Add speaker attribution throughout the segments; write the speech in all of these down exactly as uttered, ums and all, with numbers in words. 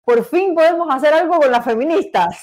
Speaker 1: por fin podemos hacer algo con las feministas.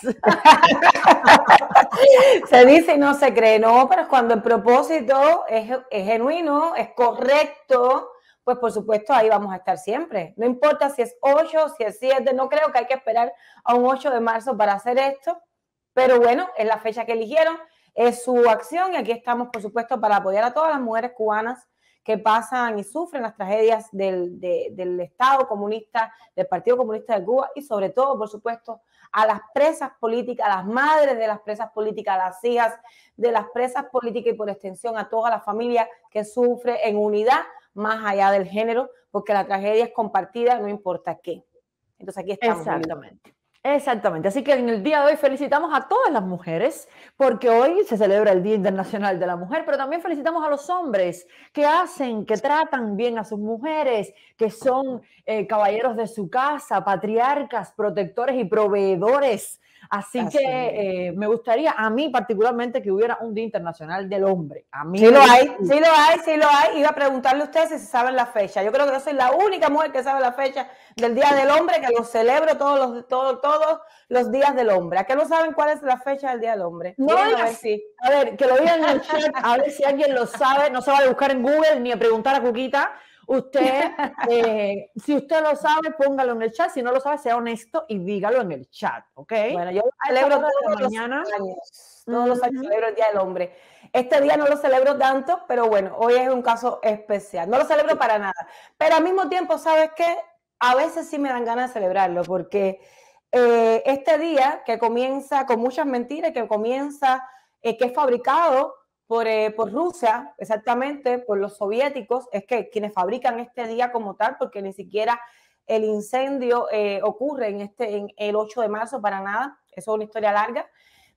Speaker 2: Se dice y no se cree, no, pero cuando el propósito es, es genuino, es correcto, pues por supuesto ahí vamos a estar siempre. No importa si es ocho, si es siete, no creo que hay que esperar a un ocho de marzo para hacer esto, pero bueno, es la fecha que eligieron, es su acción y aquí estamos por supuesto para apoyar a todas las mujeres cubanas que pasan y sufren las tragedias del, de, del Estado comunista, del Partido Comunista de Cuba y sobre todo, por supuesto, a las presas políticas, a las madres de las presas políticas, a las hijas de las presas políticas y por extensión a toda la familia que sufre en unidad más allá del género, porque la tragedia es compartida, no importa qué. Entonces aquí estamos.
Speaker 1: Exactamente. Exactamente, así que en el día de hoy felicitamos a todas las mujeres porque hoy se celebra el Día Internacional de la Mujer, pero también felicitamos a los hombres que hacen, que tratan bien a sus mujeres, que son eh, caballeros de su casa, patriarcas, protectores y proveedores. Así, así que eh, me gustaría a mí particularmente que hubiera un Día Internacional del Hombre. A mí
Speaker 2: sí lo hay, sí lo hay, sí lo hay. Iba a preguntarle a ustedes si se saben la fecha. Yo creo que yo soy la única mujer que sabe la fecha del Día del Hombre, que lo celebro todos los, todos, todos los días del hombre. ¿A qué no saben cuál es la fecha del Día del Hombre?
Speaker 1: No, a ver, si. a ver, que lo digan en el chat, a ver si alguien lo sabe. No se va a buscar en Google ni a preguntar a Cuquita. Usted, eh, si usted lo sabe, póngalo en el chat. Si no lo sabe, sea honesto y dígalo en el chat, ¿ok?
Speaker 2: Bueno, yo celebro todos los mañana. años. Todos uh-huh. los años celebro el Día del Hombre. Este día no lo celebro tanto, pero bueno, hoy es un caso especial. No lo celebro para nada. Pero al mismo tiempo, ¿sabes qué? A veces sí me dan ganas de celebrarlo, porque eh, este día que comienza con muchas mentiras, que comienza, eh, que es fabricado Por, eh, por Rusia, exactamente, por los soviéticos, es que quienes fabrican este día como tal, porque ni siquiera el incendio eh, ocurre en, este, en el ocho de marzo para nada, eso es una historia larga,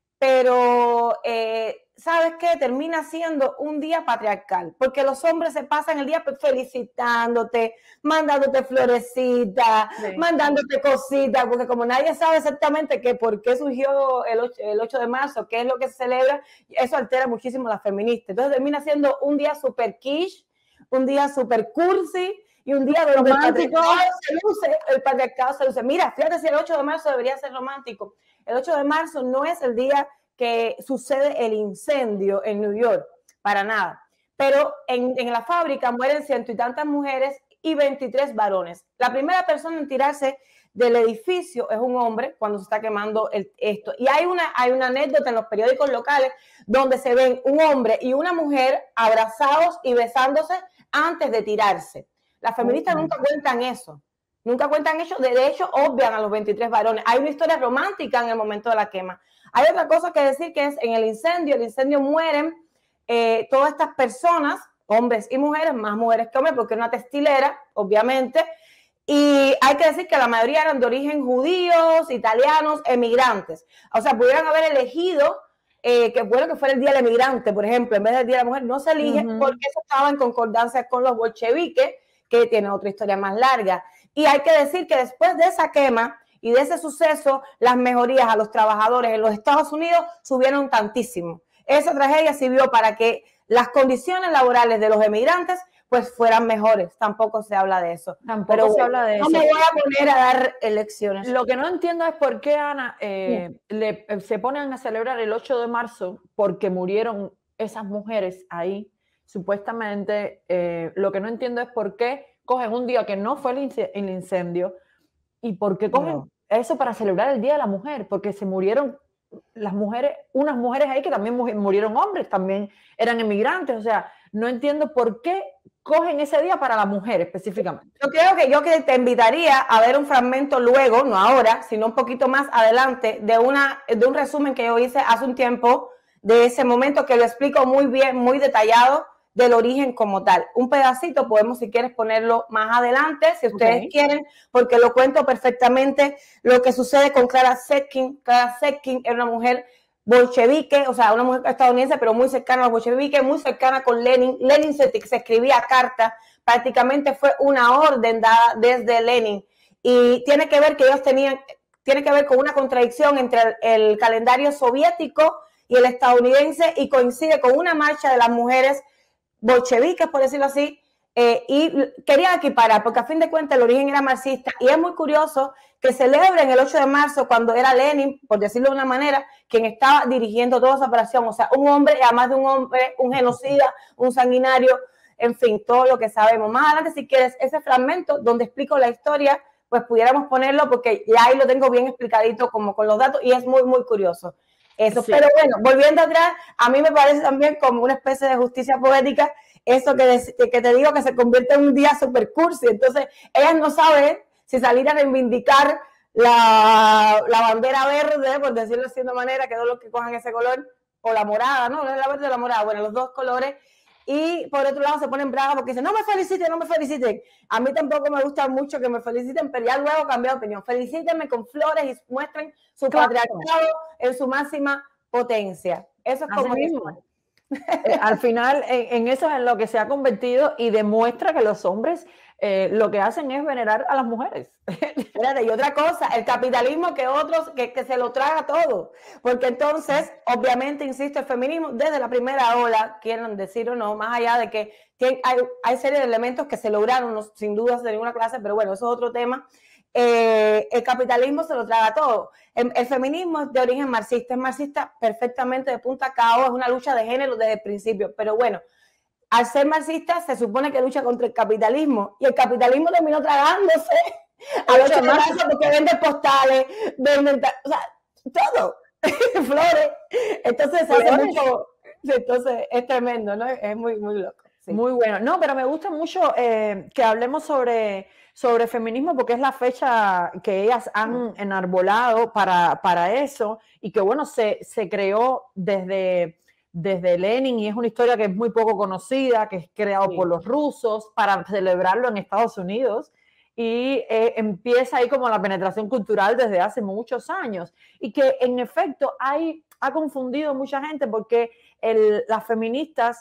Speaker 2: pero eh, ¿sabes qué? Termina siendo un día patriarcal, porque los hombres se pasan el día felicitándote, mandándote florecitas, sí. mandándote cositas, porque como nadie sabe exactamente que por qué surgió el ocho, el ocho de marzo, qué es lo que se celebra, eso altera muchísimo a las feministas. Entonces termina siendo un día super quiche, un día super cursi, y un día donde el patriarcado se luce, el patriarcado se luce. Mira, fíjate si el ocho de marzo debería ser romántico. El ocho de marzo no es el día que sucede el incendio en New York, para nada. Pero en, en la fábrica mueren ciento y tantas mujeres y veintitrés varones. La primera persona en tirarse del edificio es un hombre cuando se está quemando el, esto. Y hay una, hay una anécdota en los periódicos locales donde se ven un hombre y una mujer abrazados y besándose antes de tirarse. Las feministas uh-huh. nunca cuentan eso. Nunca cuentan eso. De hecho, obvian a los veintitrés varones. Hay una historia romántica en el momento de la quema. Hay otra cosa que decir que es en el incendio. El incendio mueren eh, todas estas personas, hombres y mujeres, más mujeres que hombres, porque es una textilera, obviamente. Y hay que decir que la mayoría eran de origen judíos, italianos, emigrantes. O sea, pudieran haber elegido eh, que bueno que fuera el Día del Emigrante, por ejemplo, en vez del Día de la Mujer. No se elige uh-huh. porque eso estaba en concordancia con los bolcheviques, que tienen otra historia más larga. Y hay que decir que después de esa quema y de ese suceso, las mejorías a los trabajadores en los Estados Unidos subieron tantísimo. Esa tragedia sirvió para que las condiciones laborales de los emigrantes pues fueran mejores. Tampoco se habla de eso.
Speaker 1: Tampoco
Speaker 2: Pero,
Speaker 1: se
Speaker 2: bueno,
Speaker 1: habla de
Speaker 2: no
Speaker 1: eso.
Speaker 2: No me voy a poner a dar elecciones.
Speaker 1: Lo que no entiendo es por qué, Ana, eh, sí. le, se ponen a celebrar el ocho de marzo porque murieron esas mujeres ahí, supuestamente. Eh, lo que no entiendo es por qué cogen un día que no fue el incendio y por qué cogen no. eso para celebrar el Día de la Mujer, porque se murieron las mujeres, unas mujeres ahí que también murieron hombres, también eran emigrantes. O sea, no entiendo por qué cogen ese día para la mujer específicamente.
Speaker 2: Yo creo que yo que te invitaría a ver un fragmento luego, no ahora, sino un poquito más adelante, de, una, de un resumen que yo hice hace un tiempo de ese momento que lo explico muy bien, muy detallado, del origen como tal. Un pedacito podemos, si quieres, ponerlo más adelante, si ustedes okay. quieren, porque lo cuento perfectamente lo que sucede con Clara Zetkin. Clara Zetkin era una mujer bolchevique, o sea, una mujer estadounidense, pero muy cercana a los bolcheviques, muy cercana con Lenin. Lenin se, se escribía cartas, prácticamente fue una orden dada desde Lenin. Y tiene que ver que ellos tenían, tiene que ver con una contradicción entre el, el calendario soviético y el estadounidense, y coincide con una marcha de las mujeres bolcheviques, por decirlo así, eh, y querían equiparar, porque a fin de cuentas el origen era marxista, y es muy curioso que celebren el ocho de marzo cuando era Lenin, por decirlo de una manera, quien estaba dirigiendo toda esa operación. O sea, un hombre, además de un hombre, un genocida, un sanguinario, en fin, todo lo que sabemos. Más adelante, si quieres, ese fragmento donde explico la historia, pues pudiéramos ponerlo porque ya ahí lo tengo bien explicadito como con los datos y es muy, muy curioso. Eso, sí. Pero bueno, volviendo atrás, a mí me parece también como una especie de justicia poética eso que, de, que te digo que se convierte en un día super cursi. Entonces, ellas no saben si salir a reivindicar la, la bandera verde, por decirlo de cierta manera, que no los que cojan ese color, o la morada, ¿no? La verde o la morada, bueno, los dos colores. Y por otro lado se ponen bragas porque dicen, no me feliciten, no me feliciten. A mí tampoco me gusta mucho que me feliciten, pero ya luego cambié de opinión. Felicítenme con flores y muestren su claro. patriarcado en su máxima potencia. Eso es como
Speaker 1: mismo. Eh, al final, en, en eso es en lo que se ha convertido y demuestra que los hombres eh, lo que hacen es venerar a las mujeres.
Speaker 2: Espérate, y otra cosa, el capitalismo que otros, que, que se lo traga todo. Porque entonces, obviamente, insisto, el feminismo, desde la primera ola, quieran decir o no, más allá de que tiene, hay, hay serie de elementos que se lograron, no, sin dudas de ninguna clase, pero bueno, eso es otro tema. Eh, el capitalismo se lo traga todo. El, el feminismo es de origen marxista, es marxista perfectamente de punta a cabo, es una lucha de género desde el principio, pero bueno, al ser marxista se supone que lucha contra el capitalismo y el capitalismo terminó tragándose a los demás porque venden postales, venden, o sea, todo, flores, entonces se hace mucho, entonces es tremendo, ¿no? Es muy, muy loco.
Speaker 1: Sí. Muy bueno, no, pero me gusta mucho eh, que hablemos sobre sobre feminismo porque es la fecha que ellas han enarbolado para, para eso y que bueno, se, se creó desde, desde Lenin y es una historia que es muy poco conocida, que es creado sí. por los rusos para celebrarlo en Estados Unidos y eh, empieza ahí como la penetración cultural desde hace muchos años y que en efecto hay, ha confundido mucha gente porque el, las feministas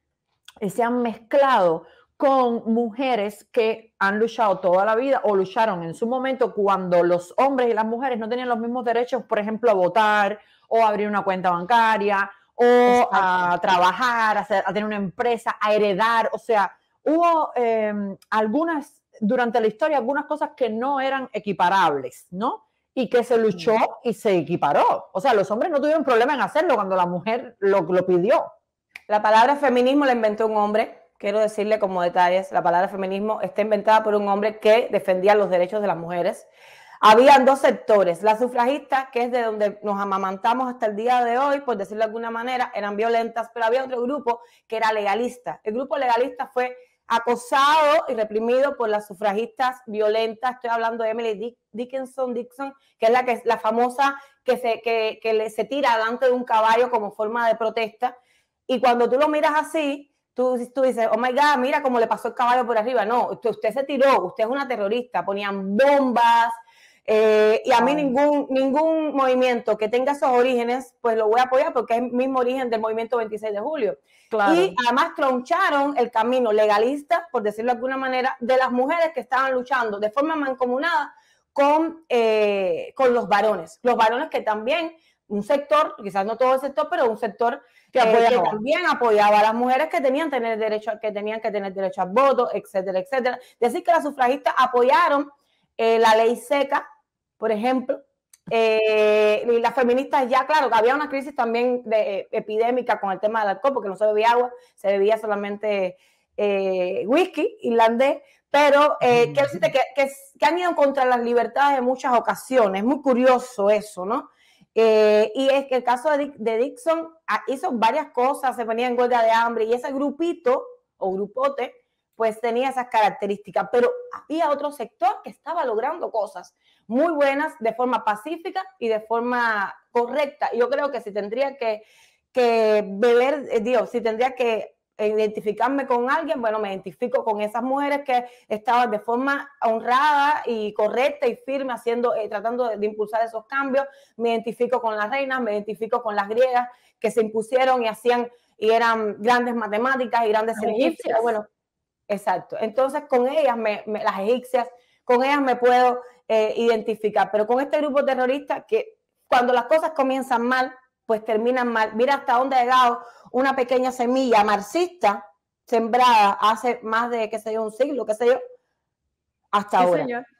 Speaker 1: eh, se han mezclado con mujeres que han luchado toda la vida o lucharon en su momento cuando los hombres y las mujeres no tenían los mismos derechos, por ejemplo, a votar o a abrir una cuenta bancaria o Exacto. a trabajar, a, hacer, a tener una empresa, a heredar. O sea, hubo eh, algunas, durante la historia, algunas cosas que no eran equiparables, ¿no? Y que se luchó y se equiparó. O sea, los hombres no tuvieron problema en hacerlo cuando la mujer lo, lo pidió.
Speaker 2: La palabra feminismo la inventó un hombre. Quiero decirle como detalles, la palabra feminismo está inventada por un hombre que defendía los derechos de las mujeres. Habían dos sectores, la sufragista, que es de donde nos amamantamos hasta el día de hoy, por decirlo de alguna manera, eran violentas, pero había otro grupo que era legalista. El grupo legalista fue acosado y reprimido por las sufragistas violentas. Estoy hablando de Emily Dickinson, Dixon, que es la, que, la famosa que, se, que, que le, se tira delante de un caballo como forma de protesta. Y cuando tú lo miras así, Tú, tú dices, oh my God, mira cómo le pasó el caballo por arriba. No, usted, usted se tiró, usted es una terrorista. Ponían bombas eh, y a mí ningún, ningún movimiento que tenga esos orígenes, pues lo voy a apoyar porque es el mismo origen del movimiento veintiséis de julio. Claro. Y además troncharon el camino legalista, por decirlo de alguna manera, de las mujeres que estaban luchando de forma mancomunada con, eh, con los varones. Los varones que también, un sector, quizás no todo el sector, pero un sector que, eh, que también apoyaba a las mujeres que tenían, tener derecho, que tenían que tener derecho al voto, etcétera, etcétera. Decir que las sufragistas apoyaron eh, la ley seca, por ejemplo, eh, y las feministas ya, claro, que había una crisis también de, eh, epidémica con el tema del alcohol, porque no se bebía agua, se bebía solamente eh, whisky irlandés, pero eh, quiero decirte que, que, que han ido contra las libertades en muchas ocasiones. Es muy curioso eso, ¿no? Eh, y es que el caso de, Dick, de Dixon hizo varias cosas, se ponía en huelga de hambre y ese grupito o grupote pues tenía esas características, pero había otro sector que estaba logrando cosas muy buenas de forma pacífica y de forma correcta. Yo creo que si tendría que, que beber, eh, Dios, si tendría que identificarme con alguien, bueno, me identifico con esas mujeres que estaban de forma honrada y correcta y firme haciendo, eh, tratando de, de impulsar esos cambios. Me identifico con las reinas, me identifico con las griegas que se impusieron y hacían y eran grandes matemáticas y grandes científicas. Bueno, exacto. Entonces con ellas, me, me, las egipcias, con ellas me puedo eh, identificar, pero con este grupo terrorista que cuando las cosas comienzan mal, pues terminan mal. Mira hasta dónde ha llegado una pequeña semilla marxista sembrada hace más de, qué sé yo, un siglo, qué sé yo, hasta sí, ahora. Señor.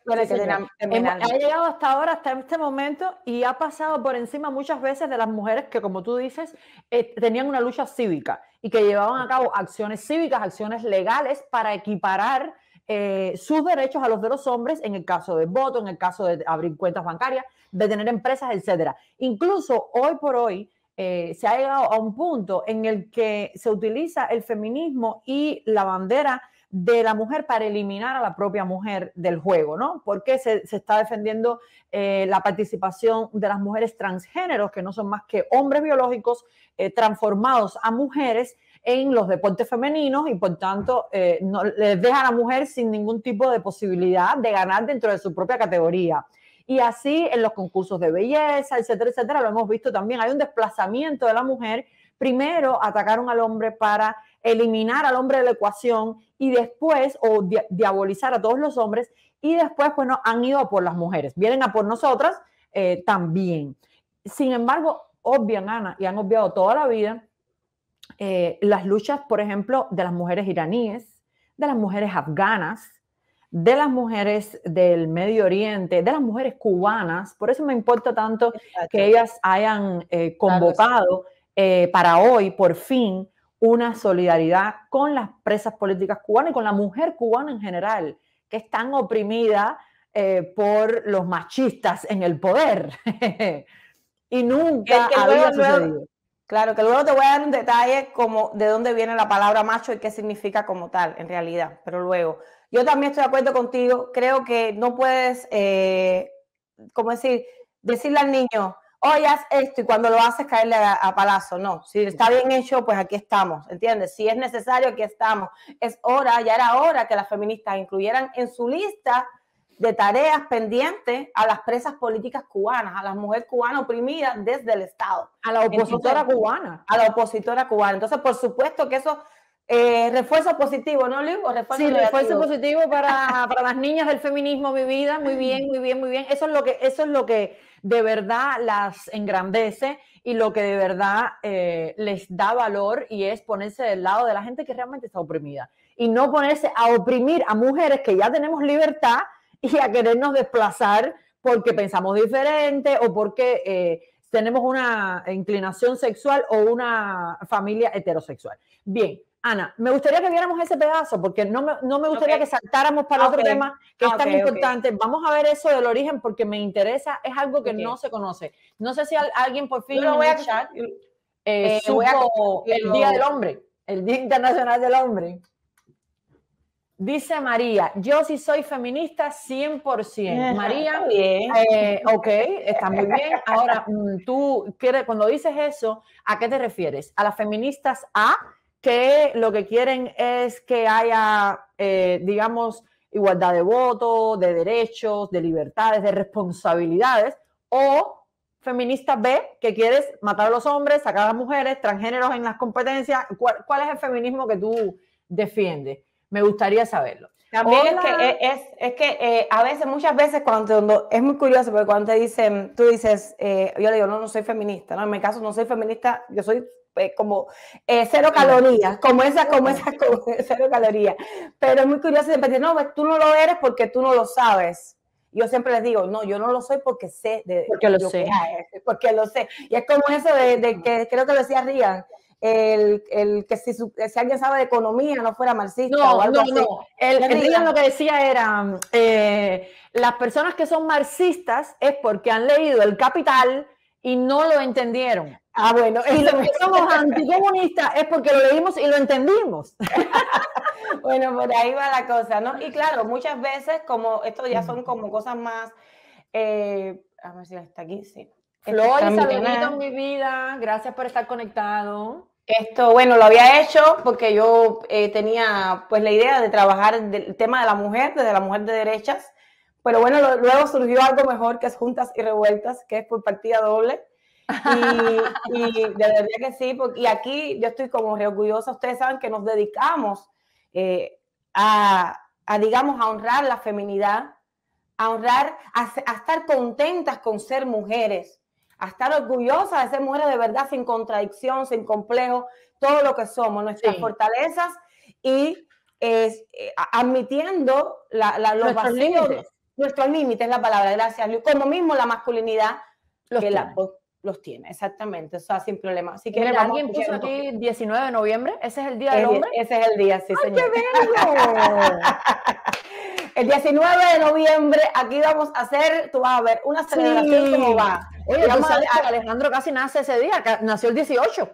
Speaker 1: Sí, que Hemos, ha llegado hasta ahora, hasta este momento, y ha pasado por encima muchas veces de las mujeres que, como tú dices, eh, tenían una lucha cívica y que llevaban a cabo acciones cívicas, acciones legales para equiparar eh, sus derechos a los de los hombres, en el caso del voto, en el caso de abrir cuentas bancarias, de tener empresas, etcétera. Incluso hoy por hoy eh, se ha llegado a un punto en el que se utiliza el feminismo y la bandera de la mujer para eliminar a la propia mujer del juego, ¿no? Porque se, se está defendiendo eh, la participación de las mujeres transgéneros, que no son más que hombres biológicos eh, transformados a mujeres en los deportes femeninos y por tanto eh, no, les deja a la mujer sin ningún tipo de posibilidad de ganar dentro de su propia categoría. Y así en los concursos de belleza, etcétera, etcétera, lo hemos visto también. Hay un desplazamiento de la mujer. Primero atacaron al hombre para eliminar al hombre de la ecuación y después, o di diabolizar a todos los hombres, y después, bueno, han ido a por las mujeres. Vienen a por nosotras eh, también. Sin embargo, obvian, Ana, y han obviado toda la vida eh, las luchas, por ejemplo, de las mujeres iraníes, de las mujeres afganas, de las mujeres del Medio Oriente, de las mujeres cubanas. Por eso me importa tanto Exacto. que ellas hayan eh, convocado eh, para hoy, por fin, una solidaridad con las presas políticas cubanas y con la mujer cubana en general, que es tan oprimida eh, por los machistas en el poder. Y nunca
Speaker 2: que, que
Speaker 1: había
Speaker 2: luego,
Speaker 1: sucedido.
Speaker 2: Luego, claro, que luego te voy a dar un detalle como de dónde viene la palabra macho y qué significa como tal, en realidad, pero luego. Yo también estoy de acuerdo contigo, creo que no puedes, eh, como decir, decirle al niño, oye, haz esto, y cuando lo haces caerle a, a palazo. No, si está bien hecho, pues aquí estamos, ¿entiendes? Si es necesario, aquí estamos. Es hora, ya era hora que las feministas incluyeran en su lista de tareas pendientes a las presas políticas cubanas, a las mujeres cubanas oprimidas desde el Estado.
Speaker 1: A la opositora
Speaker 2: Entonces,
Speaker 1: cubana.
Speaker 2: A la opositora cubana. Entonces, por supuesto que eso... Eh, refuerzo positivo, ¿no, Liv? ¿O refuerzo
Speaker 1: sí,
Speaker 2: negativo?
Speaker 1: refuerzo positivo para, para las niñas del feminismo, mi vida, muy bien, muy bien, muy bien. Eso es lo que, eso es lo que de verdad las engrandece y lo que de verdad eh, les da valor, y es ponerse del lado de la gente que realmente está oprimida y no ponerse a oprimir a mujeres que ya tenemos libertad y a querernos desplazar porque pensamos diferente o porque eh, tenemos una inclinación sexual o una familia heterosexual. Bien. Ana, me gustaría que viéramos ese pedazo, porque no me, no me gustaría okay. que saltáramos para okay. otro tema que es okay, tan importante. Okay. Vamos a ver eso del origen, porque me interesa, es algo que okay. no se conoce. No sé si alguien por fin
Speaker 2: lo voy a
Speaker 1: chat
Speaker 2: eh,
Speaker 1: eh, supo voy a el Día del Hombre, el Día Internacional del Hombre. Dice María, yo sí soy feminista cien por ciento. María, eh, ok, está muy bien. Ahora, tú, cuando dices eso, ¿a qué te refieres? ¿A las feministas A, que lo que quieren es que haya, eh, digamos, igualdad de voto, de derechos, de libertades, de responsabilidades, o feminista B, que quieres matar a los hombres, sacar a las mujeres, transgéneros en las competencias? ¿Cuál, cuál es el feminismo que tú defiendes? Me gustaría saberlo.
Speaker 2: También Hola. es que, es, es que eh, a veces, muchas veces, cuando, cuando es muy curioso, porque cuando te dicen, tú dices, eh, yo le digo, no, no soy feminista, ¿no? En mi caso no soy feminista, yo soy eh, como eh, cero calorías, como esa, como esa, como cero calorías. Pero es muy curioso siempre decir, no, tú no lo eres porque tú no lo sabes. Yo siempre les digo, no, yo no lo soy porque sé. De,
Speaker 1: porque lo sé.
Speaker 2: Es, porque lo sé. Y es como eso de, de que creo que lo decía Reagan, el, el que si, si alguien sabe de economía no fuera marxista
Speaker 1: no,
Speaker 2: o algo
Speaker 1: no,
Speaker 2: así.
Speaker 1: No, el, el Reagan lo que decía era, eh, las personas que son marxistas es porque han leído El Capital y no lo entendieron.
Speaker 2: Ah, bueno.
Speaker 1: Y los que somos anticomunistas es porque lo leímos y lo entendimos.
Speaker 2: Bueno, por ahí va la cosa, ¿no? Y claro, muchas veces, como esto ya son como cosas más, eh, a ver si está aquí, sí.
Speaker 1: Flor, saluditos, mi vida, gracias por estar conectado.
Speaker 2: Esto, bueno, lo había hecho porque yo eh, tenía pues la idea de trabajar el tema de la mujer, desde la mujer de derechas, pero bueno, lo, luego surgió algo mejor, que es Juntas y Revueltas, que es por partida doble. Y, y de verdad que sí, porque, y aquí yo estoy como re orgullosa. Ustedes saben que nos dedicamos eh, a, a, digamos, a honrar la feminidad, a honrar, a, a estar contentas con ser mujeres, a estar orgullosas de ser mujeres de verdad, sin contradicción, sin complejo, todo lo que somos, nuestras sí. fortalezas, y eh, admitiendo la, la, los vacíos, nuestros límites, la palabra, gracias, Liu. Como mismo la masculinidad
Speaker 1: Los
Speaker 2: que
Speaker 1: tiene.
Speaker 2: la, los tiene, exactamente, o sea, sin problema. Así que
Speaker 1: Mira,
Speaker 2: vamos
Speaker 1: alguien puso aquí diecinueve de noviembre, ese es el Día del
Speaker 2: el,
Speaker 1: Hombre.
Speaker 2: Ese es el día, sí,
Speaker 1: ¡Ay,
Speaker 2: señor.
Speaker 1: qué bello!
Speaker 2: El diecinueve de noviembre, aquí vamos a hacer, tú vas a ver, una celebración
Speaker 1: Sí.
Speaker 2: como va.
Speaker 1: Oye,
Speaker 2: vamos
Speaker 1: tú sabes
Speaker 2: a,
Speaker 1: que Alejandro casi nace ese día, nació el dieciocho.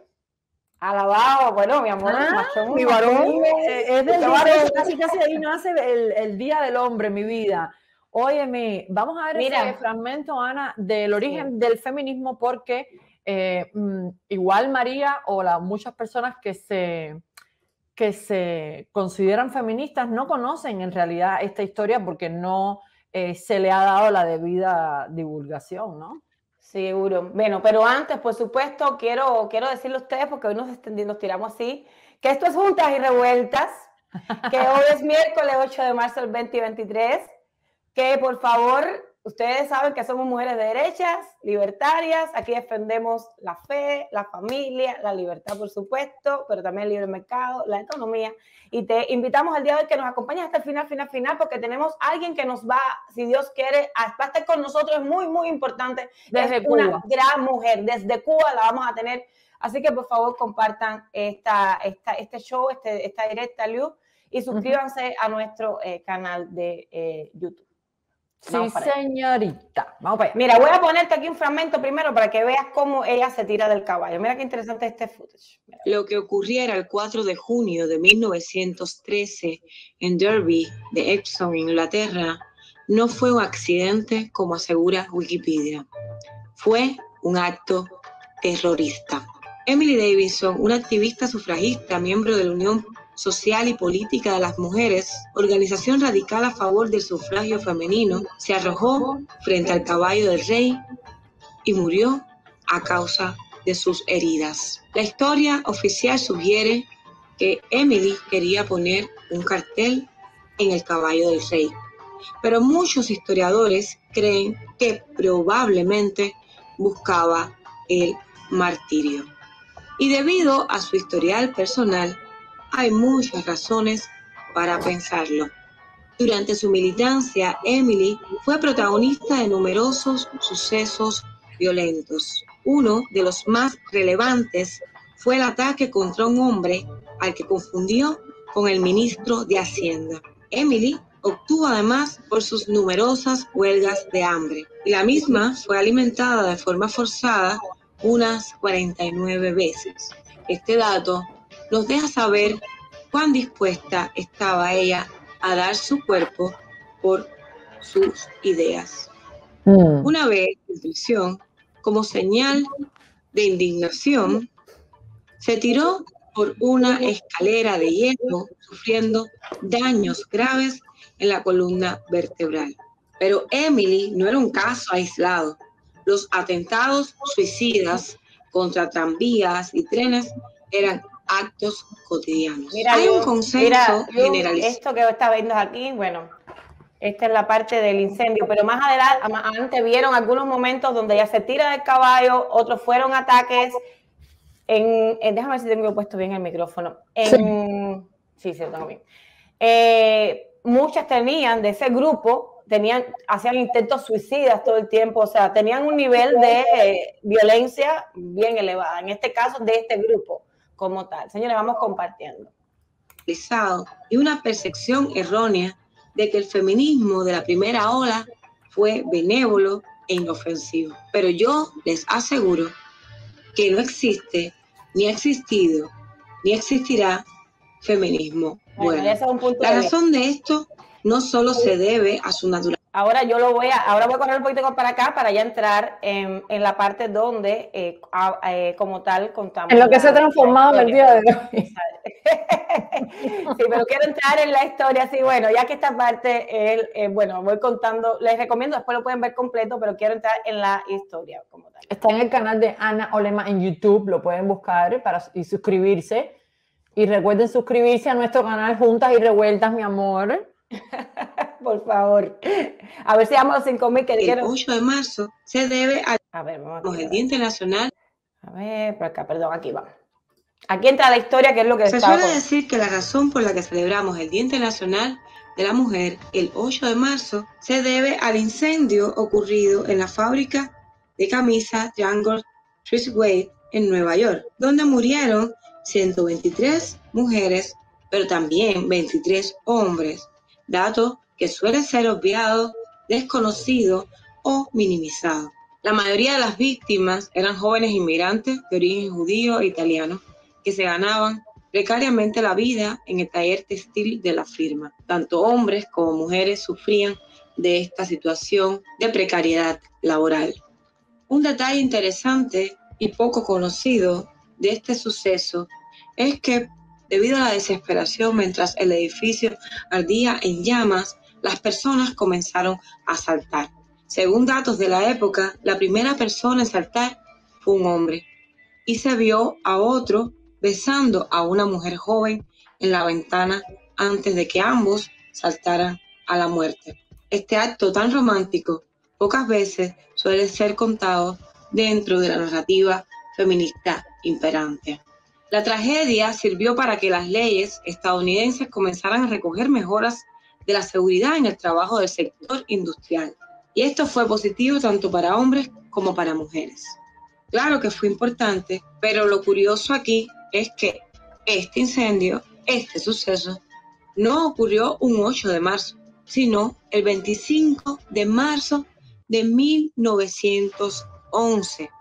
Speaker 2: Alabado, bueno, mi amor,
Speaker 1: Ah,
Speaker 2: macho,
Speaker 1: mi varón
Speaker 2: es,
Speaker 1: es del dieciocho, casi casi ahí nace el, el Día del Hombre, mi vida. Óyeme, vamos a ver Mira, ese fragmento, Ana, del origen sí. del feminismo, porque eh, igual María o la, muchas personas que se, que se consideran feministas no conocen en realidad esta historia porque no eh, se le ha dado la debida divulgación, ¿no?
Speaker 2: Seguro. Bueno, pero antes, por supuesto, quiero, quiero decirle a ustedes, porque hoy nos, nos tiramos así, que esto es Juntas y Revueltas, que hoy es miércoles ocho de marzo del veinte veintitrés, que por favor, ustedes saben que somos mujeres de derechas, libertarias, aquí defendemos la fe, la familia, la libertad, por supuesto, pero también el libre mercado, la economía, y te invitamos al día de hoy que nos acompañes hasta el final, final, final, porque tenemos a alguien que nos va, si Dios quiere, a estar con nosotros, es muy, muy importante, desde es Cuba. Una gran mujer, desde Cuba la vamos a tener, así que por favor compartan esta, esta, este show, este, esta directa, Liu, y suscríbanse uh-huh. a nuestro eh, canal de eh, YouTube.
Speaker 1: Sí, señorita. Vamos para allá.
Speaker 2: Mira, voy a ponerte aquí un fragmento primero para que veas cómo ella se tira del caballo. Mira qué interesante este footage. Mira.
Speaker 3: Lo que ocurriera el cuatro de junio de mil novecientos trece en Derby de Epsom, Inglaterra, no fue un accidente, como asegura Wikipedia. Fue un acto terrorista. Emily Davison, una activista sufragista, miembro de la Unión Social y Política de las Mujeres, organización radical a favor del sufragio femenino, se arrojó frente al caballo del rey y murió a causa de sus heridas. La historia oficial sugiere que Emily quería poner un cartel en el caballo del rey, pero muchos historiadores creen que probablemente buscaba el martirio. Y debido a su historial personal, hay muchas razones para pensarlo. Durante su militancia, Emily fue protagonista de numerosos sucesos violentos. Uno de los más relevantes fue el ataque contra un hombre al que confundió con el ministro de Hacienda. Emily obtuvo además por sus numerosas huelgas de hambre, y la misma fue alimentada de forma forzada unas cuarenta y nueve veces. Este dato nos deja saber cuán dispuesta estaba ella a dar su cuerpo por sus ideas. Mm. Una vez en prisión, como señal de indignación, se tiró por una escalera de hierro, sufriendo daños graves en la columna vertebral. Pero Emily no era un caso aislado. Los atentados suicidas contra tranvías y trenes eran actos cotidianos.
Speaker 2: Mira,
Speaker 3: Hay
Speaker 2: yo,
Speaker 3: un consenso
Speaker 2: mira, yo,
Speaker 3: generalizado.
Speaker 2: Esto que está viendo aquí, bueno, esta es la parte del incendio, pero más adelante antes vieron algunos momentos donde ella se tira del caballo, otros fueron ataques. En, en, déjame ver si tengo puesto bien el micrófono. En, sí, sí, sí, lo tengo bien. Eh, muchas tenían de ese grupo. Tenían, hacían intentos suicidas todo el tiempo, o sea, tenían un nivel de eh, violencia bien elevada, en este caso de este grupo como tal. Señores, vamos compartiendo.
Speaker 3: Y una percepción errónea de que el feminismo de la primera ola fue benévolo e inofensivo. Pero yo les aseguro que no existe, ni ha existido, ni existirá feminismo bueno. bueno.
Speaker 2: Ese es un punto
Speaker 3: la
Speaker 2: de
Speaker 3: razón de esto no solo se debe a su naturaleza.
Speaker 2: Ahora yo lo voy a, ahora voy a correr un poquito para acá para ya entrar en, en la parte donde eh, a, eh, como tal contamos.
Speaker 1: En lo que la, se ha transformado en el día de hoy.
Speaker 2: Sí, pero quiero entrar en la historia, sí, bueno, ya que esta parte, es, eh, bueno, voy contando, les recomiendo, después lo pueden ver completo, pero quiero entrar en la historia como tal.
Speaker 1: Está en el canal de Ana Olema en YouTube, lo pueden buscar para, y suscribirse. Y recuerden suscribirse a nuestro canal Juntas y Revueltas, mi amor.
Speaker 2: Por favor. A ver si damos los cinco mil que dijeron.
Speaker 3: El ocho de marzo se debe a,
Speaker 2: a ver, vamos
Speaker 3: a el Día Internacional.
Speaker 2: A ver, por acá, perdón, aquí va. Aquí entra la historia, que es lo que
Speaker 3: se
Speaker 2: estaba
Speaker 3: suele
Speaker 2: con...
Speaker 3: decir que la razón por la que celebramos el Día Internacional de la Mujer, el ocho de marzo, se debe al incendio ocurrido en la fábrica de camisas Triangle Traceway en Nueva York, donde murieron ciento veintitrés mujeres, pero también veintitrés hombres, dato que suele ser obviado, desconocido o minimizado. La mayoría de las víctimas eran jóvenes inmigrantes de origen judío e italiano que se ganaban precariamente la vida en el taller textil de la firma. Tanto hombres como mujeres sufrían de esta situación de precariedad laboral. Un detalle interesante y poco conocido de este suceso es que, debido a la desesperación mientras el edificio ardía en llamas, las personas comenzaron a saltar. Según datos de la época, la primera persona en saltar fue un hombre y se vio a otro besando a una mujer joven en la ventana antes de que ambos saltaran a la muerte. Este acto tan romántico pocas veces suele ser contado dentro de la narrativa feminista imperante. La tragedia sirvió para que las leyes estadounidenses comenzaran a recoger mejoras de la seguridad en el trabajo del sector industrial. Y esto fue positivo tanto para hombres como para mujeres. Claro que fue importante, pero lo curioso aquí es que este incendio, este suceso, no ocurrió un ocho de marzo, sino el veinticinco de marzo de mil novecientos once.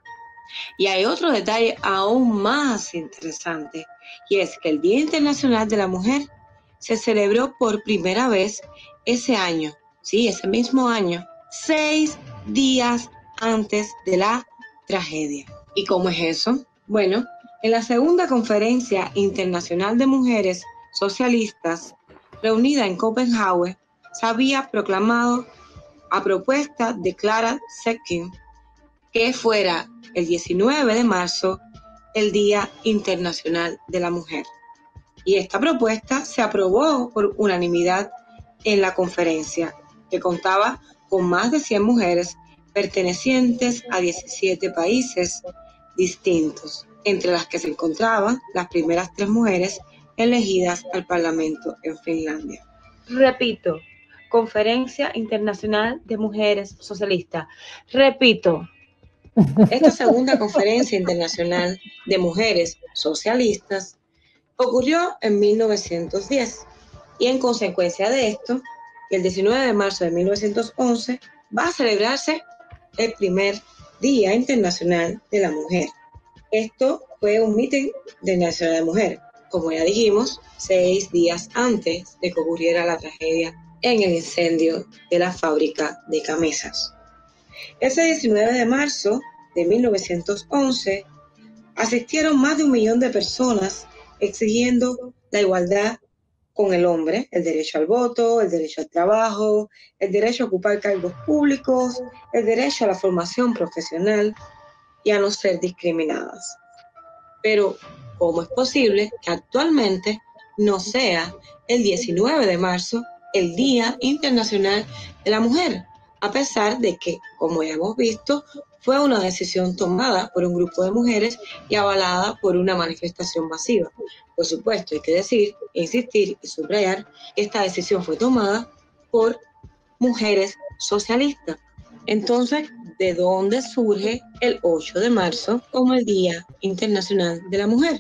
Speaker 3: Y hay otro detalle aún más interesante, y es que el Día Internacional de la Mujer se celebró por primera vez ese año, sí, ese mismo año, seis días antes de la tragedia. ¿Y cómo es eso? Bueno, en la segunda Conferencia Internacional de Mujeres Socialistas, reunida en Copenhague, se había proclamado a propuesta de Clara Zetkin que fuera el diecinueve de marzo el Día Internacional de la Mujer. Y esta propuesta se aprobó por unanimidad en la conferencia, que contaba con más de cien mujeres pertenecientes a diecisiete países distintos, entre las que se encontraban las primeras tres mujeres elegidas al Parlamento en Finlandia.
Speaker 2: Repito, Conferencia Internacional de Mujeres Socialistas. Repito.
Speaker 3: Esta segunda Conferencia Internacional de Mujeres Socialistas ocurrió en mil novecientos diez y en consecuencia de esto, el diecinueve de marzo de mil novecientos once va a celebrarse el primer Día Internacional de la Mujer. Esto fue un mitin de Nacional de Mujer, como ya dijimos, seis días antes de que ocurriera la tragedia en el incendio de la fábrica de camisas. Ese diecinueve de marzo de mil novecientos once asistieron más de un millón de personas exigiendo la igualdad con el hombre, el derecho al voto, el derecho al trabajo, el derecho a ocupar cargos públicos, el derecho a la formación profesional y a no ser discriminadas. Pero, ¿cómo es posible que actualmente no sea el diecinueve de marzo el Día Internacional de la Mujer? A pesar de que, como ya hemos visto, fue una decisión tomada por un grupo de mujeres y avalada por una manifestación masiva. Por supuesto, hay que decir, insistir y subrayar que esta decisión fue tomada por mujeres socialistas. Entonces, ¿de dónde surge el ocho de marzo como el Día Internacional de la Mujer?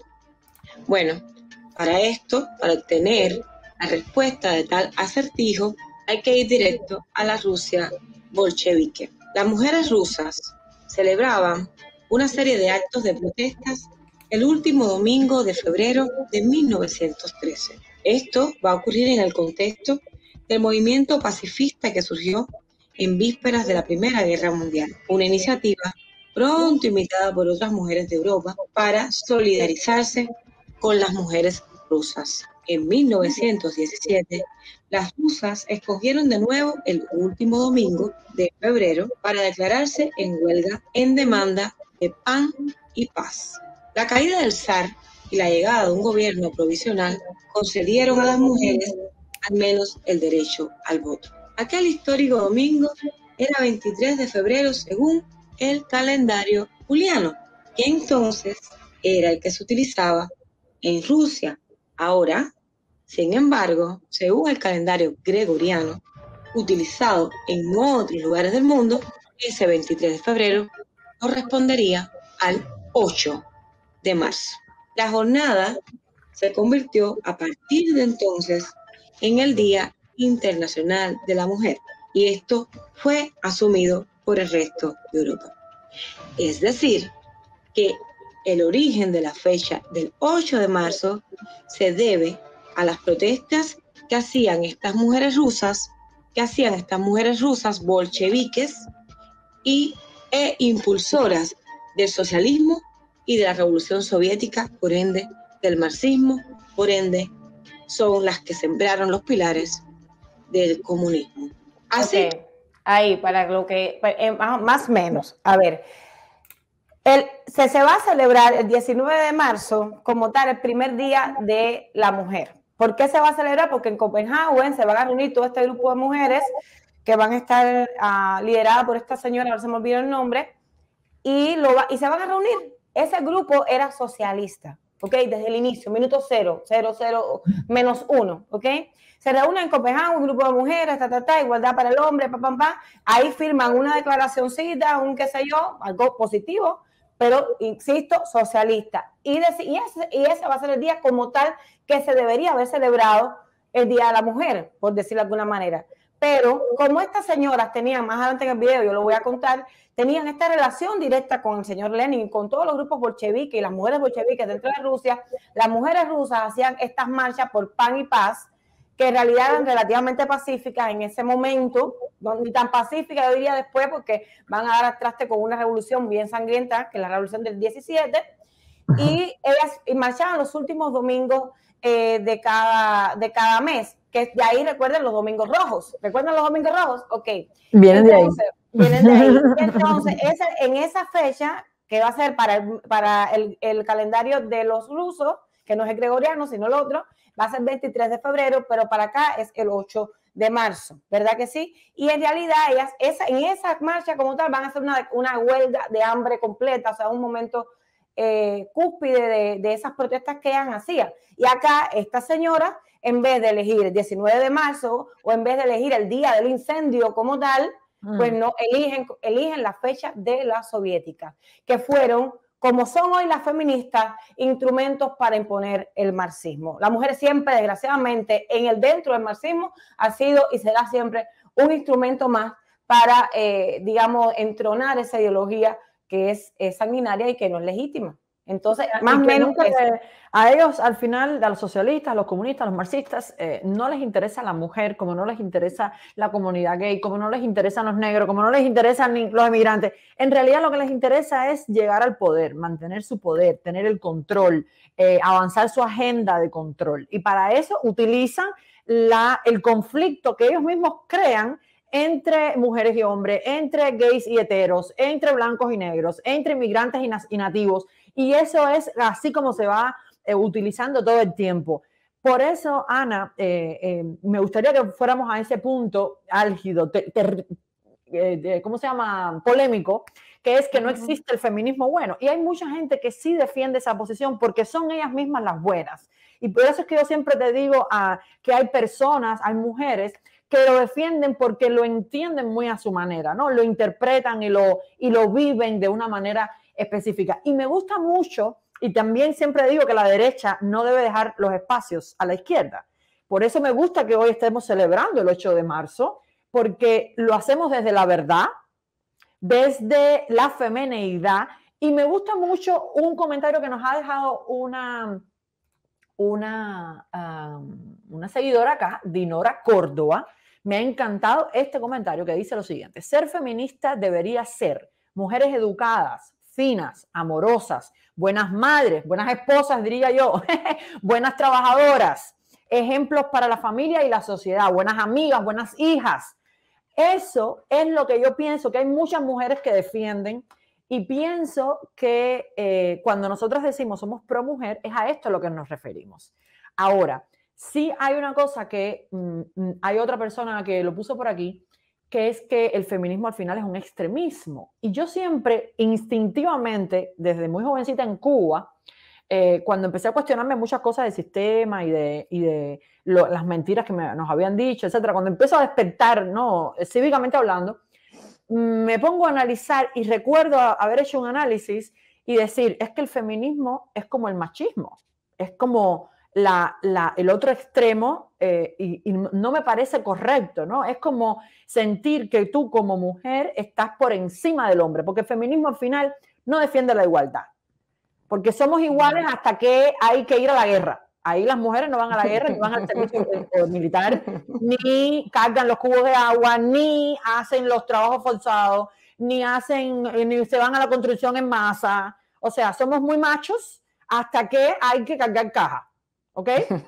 Speaker 3: Bueno, para esto, para obtener la respuesta de tal acertijo, hay que ir directo a la Rusia bolchevique. Las mujeres rusas celebraban una serie de actos de protestas el último domingo de febrero de mil novecientos trece. Esto va a ocurrir en el contexto del movimiento pacifista que surgió en vísperas de la Primera Guerra Mundial, una iniciativa pronto imitada por otras mujeres de Europa para solidarizarse con las mujeres rusas. En mil novecientos diecisiete, las rusas escogieron de nuevo el último domingo de febrero para declararse en huelga en demanda de pan y paz. La caída del zar y la llegada de un gobierno provisional concedieron a las mujeres al menos el derecho al voto. Aquel histórico domingo era veintitrés de febrero según el calendario juliano, que entonces era el que se utilizaba en Rusia. Ahora Sin embargo, según el calendario gregoriano, utilizado en otros lugares del mundo, ese veintitrés de febrero correspondería al ocho de marzo. La jornada se convirtió a partir de entonces en el Día Internacional de la Mujer, y esto fue asumido por el resto de Europa. Es decir, que el origen de la fecha del ocho de marzo se debe a las protestas que hacían estas mujeres rusas, que hacían estas mujeres rusas bolcheviques y, e impulsoras del socialismo y de la revolución soviética, por ende del marxismo, por ende son las que sembraron los pilares del comunismo. Así.
Speaker 2: Okay. Ahí, para lo que, eh, más o menos, a ver, el, se, se va a celebrar el diecinueve de marzo como tal, el primer día de la mujer. ¿Por qué se va a celebrar? Porque en Copenhague se van a reunir todo este grupo de mujeres que van a estar uh, lideradas por esta señora, ahora se me olvidó el nombre, y, lo va, y se van a reunir. Ese grupo era socialista, ¿ok? Desde el inicio, minuto cero, cero, cero, menos uno, ¿ok? Se reúnen en Copenhague, un grupo de mujeres, ta, ta, ta, igualdad para el hombre, pa, pa, pa. Ahí firman una declaracioncita, un qué sé yo, algo positivo, pero, insisto, socialista. Y, de, y, ese, y ese va a ser el día como tal que se debería haber celebrado el Día de la Mujer, por decirlo de alguna manera. Pero como estas señoras tenían, más adelante en el video yo lo voy a contar, tenían esta relación directa con el señor Lenin, con todos los grupos bolcheviques y las mujeres bolcheviques dentro de Rusia, las mujeres rusas hacían estas marchas por pan y paz, que en realidad eran relativamente pacíficas en ese momento, no ni tan pacíficas yo diría después, porque van a dar al traste con una revolución bien sangrienta, que es la revolución del diecisiete, y ellas y marchaban los últimos domingos eh, de, cada, de cada mes, que de ahí recuerden los domingos rojos. ¿Recuerdan los domingos rojos? Ok.
Speaker 1: Vienen
Speaker 2: Entonces,
Speaker 1: de ahí.
Speaker 2: Vienen de ahí. Entonces, ese, en esa fecha, que va a ser para, el, para el, el calendario de los rusos, que no es el gregoriano, sino el otro, va a ser veintitrés de febrero, pero para acá es el ocho de marzo, ¿verdad que sí? Y en realidad ellas, esa, en esa marcha como tal, van a hacer una, una huelga de hambre completa, o sea, un momento eh, cúspide de, de esas protestas que ellas hacían. Y acá, esta señora, en vez de elegir el diecinueve de marzo, o en vez de elegir el día del incendio como tal, mm. pues no, eligen, eligen la fecha de la soviética, que fueron, como son hoy las feministas, instrumentos para imponer el marxismo. La mujer siempre, desgraciadamente, en el dentro del marxismo ha sido y será siempre un instrumento más para, eh, digamos, entronar esa ideología que es, es sanguinaria y que no es legítima. Entonces, más o menos
Speaker 1: que a ellos, al final, a los socialistas, a los comunistas, a los marxistas, eh, no les interesa la mujer, como no les interesa la comunidad gay, como no les interesan los negros, como no les interesan ni los emigrantes. En realidad lo que les interesa es llegar al poder, mantener su poder, tener el control, eh, avanzar su agenda de control. Y para eso utilizan la, el conflicto que ellos mismos crean entre mujeres y hombres, entre gays y heteros, entre blancos y negros, entre inmigrantes y nativos. Y eso es así como se va eh, utilizando todo el tiempo. Por eso, Ana, eh, eh, me gustaría que fuéramos a ese punto álgido, te, te, eh, de, ¿cómo se llama? Polémico, que es que no existe el feminismo bueno. Y hay mucha gente que sí defiende esa posición porque son ellas mismas las buenas. Y por eso es que yo siempre te digo uh, que hay personas, hay mujeres que lo defienden porque lo entienden muy a su manera, ¿no? Lo interpretan y lo, y lo viven de una manera específica. Y me gusta mucho, y también siempre digo que la derecha no debe dejar los espacios a la izquierda. Por eso me gusta que hoy estemos celebrando el ocho de marzo, porque lo hacemos desde la verdad, desde la femineidad, y me gusta mucho un comentario que nos ha dejado una, una, um, una seguidora acá, Dinora Córdoba. Me ha encantado este comentario que dice lo siguiente: ser feminista debería ser mujeres educadas, finas, amorosas, buenas madres, buenas esposas, diría yo, buenas trabajadoras, ejemplos para la familia y la sociedad, buenas amigas, buenas hijas. Eso es lo que yo pienso que hay muchas mujeres que defienden, y pienso que eh, cuando nosotros decimos somos pro mujer, es a esto a lo que nos referimos. Ahora, sí hay una cosa que mm, hay otra persona que lo puso por aquí, que es que el feminismo al final es un extremismo. Y yo siempre, instintivamente, desde muy jovencita en Cuba, eh, cuando empecé a cuestionarme muchas cosas del sistema y de, y de lo, las mentiras que me, nos habían dicho, etcétera, cuando empiezo a despertar, ¿no? Cívicamente hablando, me pongo a analizar y recuerdo haber hecho un análisis y decir, es que el feminismo es como el machismo, es como la, la, el otro extremo eh, y, y no me parece correcto, ¿no? Es como sentir que tú como mujer estás por encima del hombre, porque el feminismo al final no defiende la igualdad, porque somos iguales hasta que hay que ir a la guerra. Ahí las mujeres no van a la guerra, ni van al servicio militar, ni cargan los cubos de agua, ni hacen los trabajos forzados, ni hacen, ni se van a la construcción en masa. O sea, somos muy machos hasta que hay que cargar caja, ¿ok?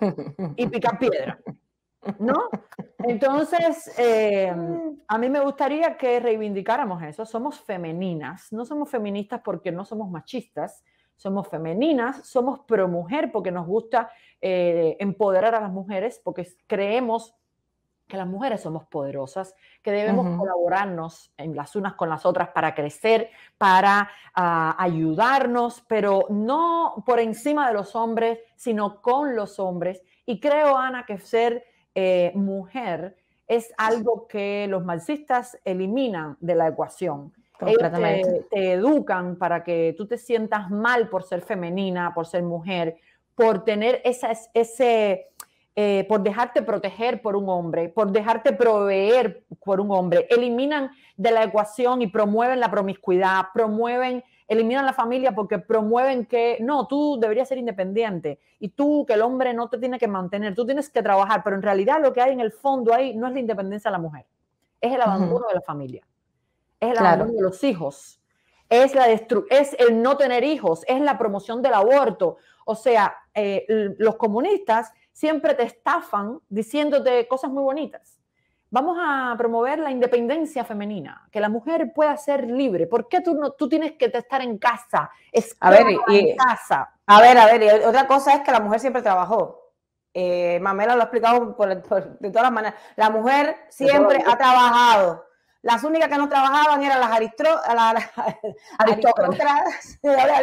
Speaker 1: Y picar piedra, ¿no? Entonces, eh, a mí me gustaría que reivindicáramos eso. Somos femeninas, no somos feministas porque no somos machistas, somos femeninas, somos pro mujer porque nos gusta eh, empoderar a las mujeres, porque creemos que las mujeres somos poderosas, que debemos uh-huh. colaborarnos en las unas con las otras para crecer, para uh, ayudarnos, pero no por encima de los hombres, sino con los hombres. Y creo, Ana, que ser eh, mujer es algo que los marxistas eliminan de la ecuación. Ellos te, te educan para que tú te sientas mal por ser femenina, por ser mujer, por tener esa, ese, eh, por dejarte proteger por un hombre, por dejarte proveer por un hombre. Eliminan de la ecuación y promueven la promiscuidad, promueven, eliminan la familia porque promueven que no, tú deberías ser independiente y tú, que el hombre no te tiene que mantener, tú tienes que trabajar, pero en realidad lo que hay en el fondo ahí no es la independencia de la mujer, es el abandono uh-huh. de la familia. Es el abandono claro. de los hijos, es, la destru- es el no tener hijos, es la promoción del aborto. O sea, eh, los comunistas siempre te estafan diciéndote cosas muy bonitas. Vamos a promover la independencia femenina, que la mujer pueda ser libre. ¿Por qué tú, no, tú tienes que estar en casa?
Speaker 2: A ver, y, en casa. A ver, a ver, y otra cosa es que la mujer siempre trabajó. Eh, Mamela lo ha explicado por, por, de todas las maneras. La mujer siempre ha trabajado. Las únicas que no trabajaban eran las aristro, la, la, aristócratas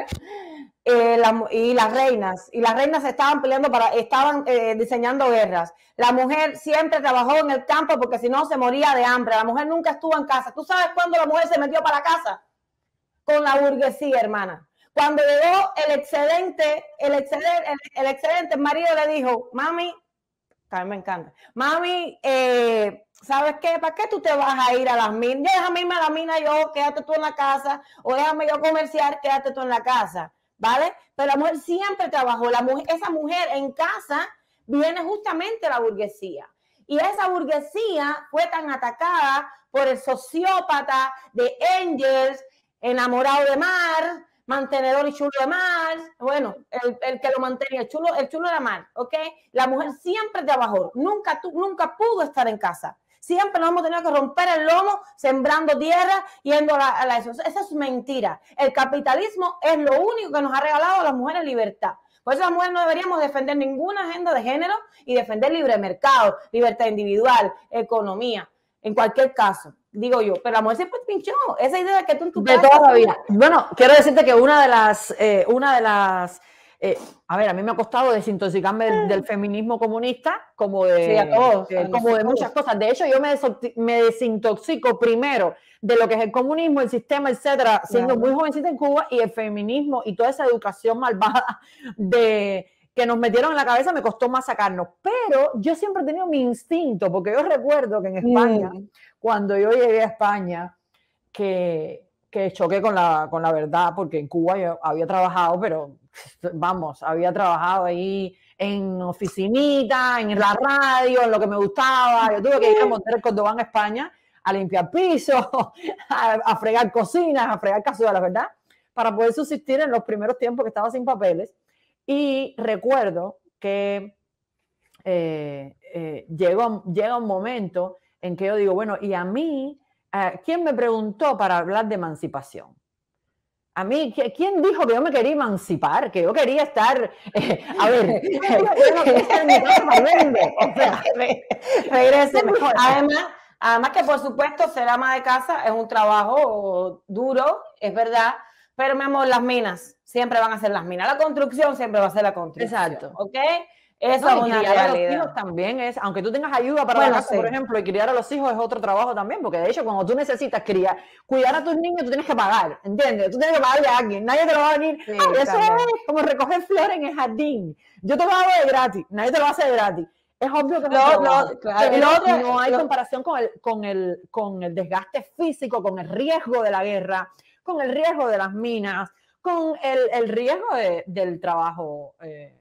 Speaker 2: eh, la, y las reinas. Y las reinas estaban peleando para, estaban eh, diseñando guerras. La mujer siempre trabajó en el campo porque si no se moría de hambre. La mujer nunca estuvo en casa. ¿Tú sabes cuándo la mujer se metió para la casa? Con la burguesía, hermana. Cuando llegó el excedente, el excedente, el, el excedente, el marido le dijo, mami, a mí me encanta, mami, eh, ¿sabes qué? ¿Para qué tú te vas a ir a las minas? Ya déjame irme a la mina yo, quédate tú en la casa, o déjame yo comerciar, quédate tú en la casa, ¿vale? Pero la mujer siempre trabajó, la mujer, esa mujer en casa viene justamente la burguesía. Y esa burguesía fue tan atacada por el sociópata de Engels, enamorado de Marx, mantenedor y chulo de Marx, bueno, el, el que lo mantenía, el chulo, el chulo era Marx, ¿ok? La mujer siempre trabajó, nunca, tu, nunca pudo estar en casa. Siempre nos hemos tenido que romper el lomo, sembrando tierra, yendo a, la, a la, eso. Eso es mentira. El capitalismo es lo único que nos ha regalado a las mujeres libertad. Por eso las mujeres no deberíamos defender ninguna agenda de género y defender libre mercado, libertad individual, economía, en cualquier caso. Digo yo, pero la mujer siempre pinchó esa idea de que tú en tu
Speaker 1: de
Speaker 2: casa,
Speaker 1: toda la vida. Bueno, quiero decirte que una de las, eh, una de las, eh, a ver, a mí me ha costado desintoxicarme del, del feminismo comunista, como de,
Speaker 2: sí, a todos,
Speaker 1: eh, a como de muchas cosas. De hecho, yo me, me desintoxico primero de lo que es el comunismo, el sistema, etcétera, siendo claro. muy jovencita en Cuba, y el feminismo y toda esa educación malvada de que nos metieron en la cabeza me costó más sacarnos. Pero yo siempre he tenido mi instinto, porque yo recuerdo que en España, mm. cuando yo llegué a España, que, que choqué con la, con la verdad, porque en Cuba yo había trabajado, pero vamos, había trabajado ahí en oficinita, en la radio, en lo que me gustaba. Yo tuve que ir a montar el Cordobán a España a limpiar pisos, a, a fregar cocinas, a fregar cazuelas, ¿verdad? Para poder subsistir en los primeros tiempos que estaba sin papeles. Y recuerdo que eh, eh, llegó, llega un momento en que yo digo, bueno, y a mí, eh, ¿quién me preguntó para hablar de emancipación? A mí, ¿quién dijo que yo me quería emancipar? Que yo quería estar, eh, a ver, yo no quería estar en mi casa viendo, o sea,
Speaker 2: regrese. Además, además que por supuesto ser ama de casa es un trabajo duro, es verdad, Pero, mi amor, las minas siempre van a ser las minas. La construcción siempre va a ser la construcción.
Speaker 1: Exacto.
Speaker 2: ¿Ok? Eso
Speaker 1: no,
Speaker 2: es una
Speaker 1: criar
Speaker 2: realidad.
Speaker 1: A los hijos también es, aunque tú tengas ayuda para
Speaker 2: bueno,
Speaker 1: la casa,
Speaker 2: sí.
Speaker 1: por ejemplo, y criar a los hijos es otro trabajo también, porque de hecho cuando tú necesitas criar, cuidar a tus niños, tú tienes que pagar, ¿entiendes? Tú tienes que pagarle a alguien, nadie te lo va a venir,
Speaker 2: Sí,
Speaker 1: ah, eso
Speaker 2: también.
Speaker 1: es como recoger flores en el jardín, yo te lo hago de gratis, nadie te lo hace de gratis. Es obvio que es
Speaker 2: lo,
Speaker 1: un trabajo,
Speaker 2: lo, claro,
Speaker 1: pero
Speaker 2: lo,
Speaker 1: no hay
Speaker 2: lo,
Speaker 1: comparación con el, con, el, con el desgaste físico, con el riesgo de la guerra, con el riesgo de las minas, con el, el riesgo de, del trabajo. Eh,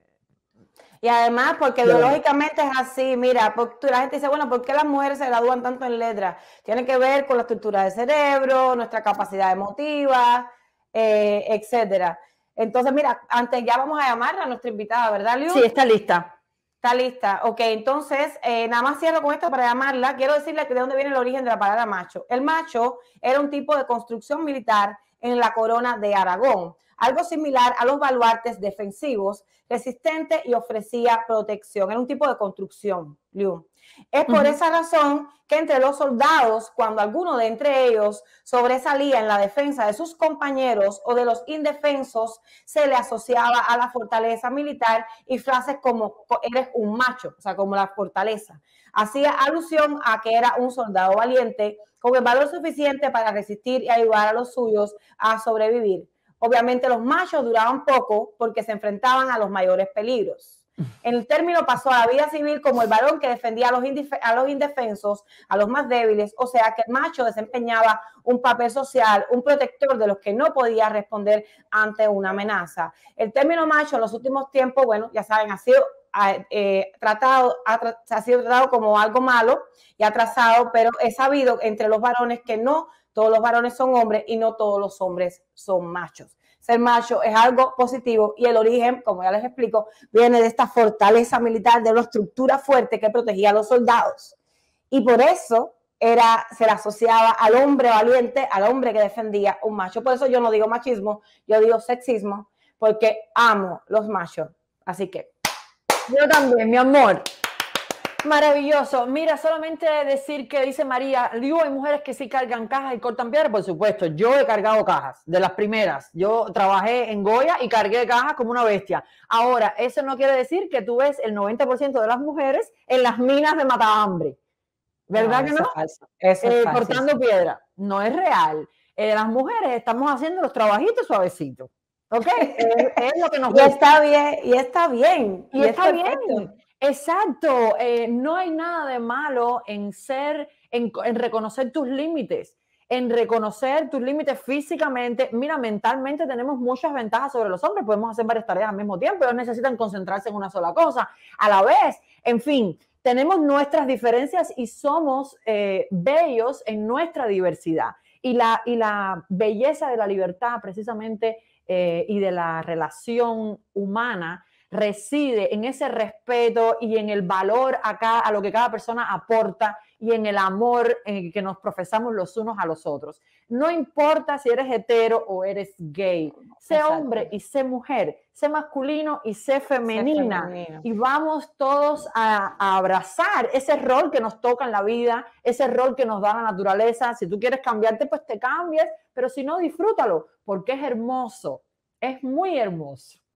Speaker 2: Y además, porque biológicamente es así, mira, porque la gente dice, bueno, ¿por qué las mujeres se gradúan tanto en letras? Tiene que ver con la estructura del cerebro, nuestra capacidad emotiva, eh, etcétera. Entonces, mira, antes ya vamos a llamar a nuestra invitada, ¿verdad, Liu?
Speaker 1: Sí, está lista.
Speaker 2: Está lista. Ok, entonces, eh, nada más cierro con esto para llamarla. Quiero decirle que de dónde viene el origen de la palabra macho. El macho era un tipo de construcción militar en la corona de Aragón, algo similar a los baluartes defensivos, resistente y ofrecía protección. Era un tipo de construcción, Liu. Es por uh-huh. esa razón que entre los soldados, cuando alguno de entre ellos sobresalía en la defensa de sus compañeros o de los indefensos, se le asociaba a la fortaleza militar y frases como eres un macho, o sea, como la fortaleza. Hacía alusión a que era un soldado valiente con el valor suficiente para resistir y ayudar a los suyos a sobrevivir. Obviamente los machos duraban poco porque se enfrentaban a los mayores peligros. En el término pasó a la vida civil como el varón que defendía a los, a los indefensos, a los más débiles, o sea que el macho desempeñaba un papel social, un protector de los que no podía responder ante una amenaza. El término macho en los últimos tiempos, bueno, ya saben, ha sido eh, tratado, ha, tra ha sido tratado como algo malo y atrasado, pero es sabido entre los varones que no todos los varones son hombres y no todos los hombres son machos. Ser macho es algo positivo y el origen, como ya les explico, viene de esta fortaleza militar, de una estructura fuerte que protegía a los soldados. Y por eso era, se le asociaba al hombre valiente, al hombre que defendía un macho. Por eso yo no digo machismo, yo digo sexismo, porque amo los machos. Así que...
Speaker 1: Yo también, mi amor. Maravilloso. Mira, solamente decir que dice María, digo, hay mujeres que sí cargan cajas y cortan piedra, por supuesto. Yo he cargado cajas, de las primeras. Yo trabajé en Goya y cargué cajas como una bestia. Ahora, eso no quiere decir que tú ves el noventa por ciento de las mujeres en las minas de Matahambre. ¿Verdad no, que no?
Speaker 2: Es falso. Eso es
Speaker 1: eh,
Speaker 2: falso.
Speaker 1: Cortando piedra. No es real. Eh, las mujeres estamos haciendo los trabajitos suavecitos. ¿Ok? es, es lo que nos
Speaker 2: gusta. Y está bien, y está bien.
Speaker 1: Y, y está bien. Exacto, eh, no hay nada de malo en ser, en, en reconocer tus límites, en reconocer tus límites físicamente. Mira, mentalmente tenemos muchas ventajas sobre los hombres, podemos hacer varias tareas al mismo tiempo, ellos necesitan concentrarse en una sola cosa a la vez. En fin, tenemos nuestras diferencias y somos eh, bellos en nuestra diversidad. Y la, y la belleza de la libertad precisamente eh, y de la relación humana reside en ese respeto y en el valor acá a lo que cada persona aporta y en el amor en el que nos profesamos los unos a los otros. No importa si eres hetero o eres gay, sé Exacto. hombre y sé mujer, sé masculino y sé femenina, sé femenina. Y vamos todos a, a abrazar ese rol que nos toca en la vida, ese rol que nos da la naturaleza. Si tú quieres cambiarte, pues te cambies, pero si no, disfrútalo, porque es hermoso, es muy hermoso.